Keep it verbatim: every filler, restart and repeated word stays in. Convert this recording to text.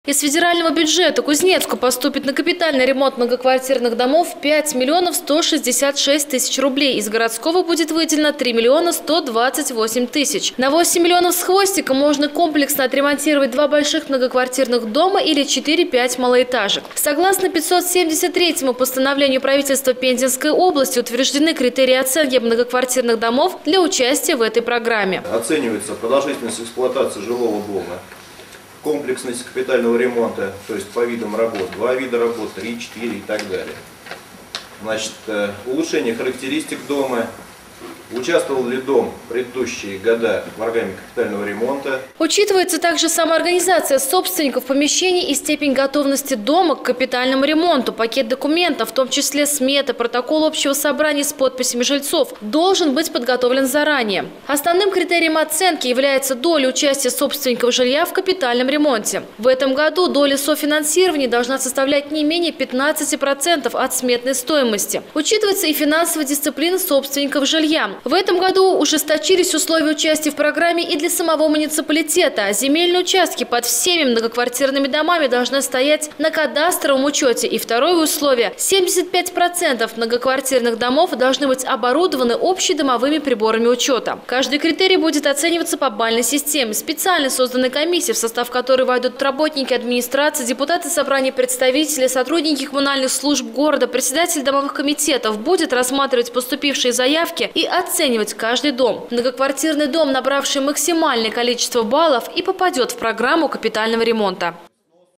Из федерального бюджета Кузнецку поступит на капитальный ремонт многоквартирных домов пять миллионов сто шестьдесят шесть тысяч рублей. Из городского будет выделено три миллиона сто двадцать восемь тысяч. На восемь миллионов с хвостиком можно комплексно отремонтировать два больших многоквартирных дома или четыре-пять малоэтажек. Согласно пятьсот семьдесят третьему постановлению правительства Пензенской области утверждены критерии оценки многоквартирных домов для участия в этой программе. Оценивается продолжительность эксплуатации жилого дома, комплексность капитального ремонта, то есть по видам работ, два вида работ, три, четыре и так далее. Значит, улучшение характеристик дома, участвовал ли дом в предыдущие года в программе капитального ремонта. Учитывается также самоорганизация собственников помещений и степень готовности дома к капитальному ремонту. Пакет документов, в том числе смета, протокол общего собрания с подписями жильцов, должен быть подготовлен заранее. Основным критерием оценки является доля участия собственников жилья в капитальном ремонте. В этом году доля софинансирования должна составлять не менее пятнадцати процентов от сметной стоимости. Учитывается и финансовая дисциплина собственников жилья. В этом году ужесточились условия участия в программе и для самого муниципалитета. Земельные участки под всеми многоквартирными домами должны стоять на кадастровом учете. И второе условие – семьдесят пять процентов многоквартирных домов должны быть оборудованы общедомовыми приборами учета. Каждый критерий будет оцениваться по бальной системе. Специально созданной комиссии, в состав которой войдут работники администрации, депутаты собрания представителей, сотрудники коммунальных служб города, председатель домовых комитетов, будет рассматривать поступившие заявки и оценивать оценивать каждый дом. Многоквартирный дом, набравший максимальное количество баллов, и попадет в программу капитального ремонта.